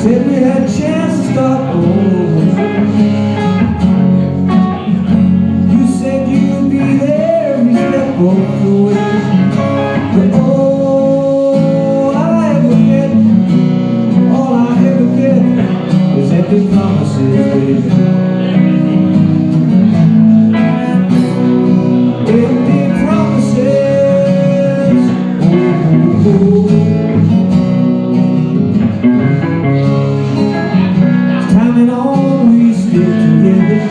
Said we had a chance to start over. You said you'd be there every step of the way. But all I ever get is empty promises, baby. Empty promises. Oh. Time and all we still together.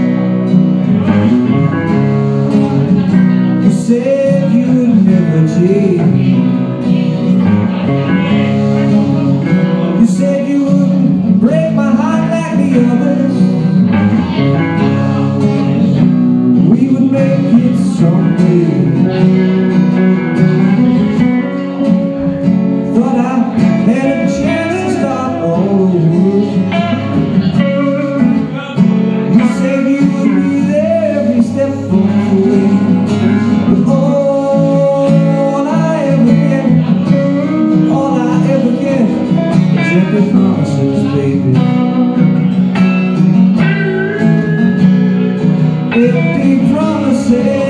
You said you'd never change. You said you wouldn't break my heart like the others. We would make it someday. Thought I had a chance to start all over. You said you would be there every step of the way. But all I ever get is empty promises, baby. Empty promises.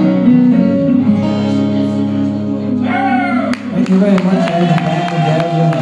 Thank you very much, Declan Devlin.